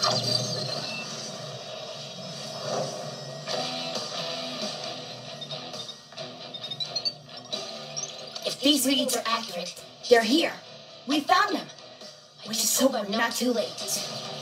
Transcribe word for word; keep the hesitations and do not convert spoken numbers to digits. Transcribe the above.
If these readings are accurate, they're here. We found them. We just hope we're not too late.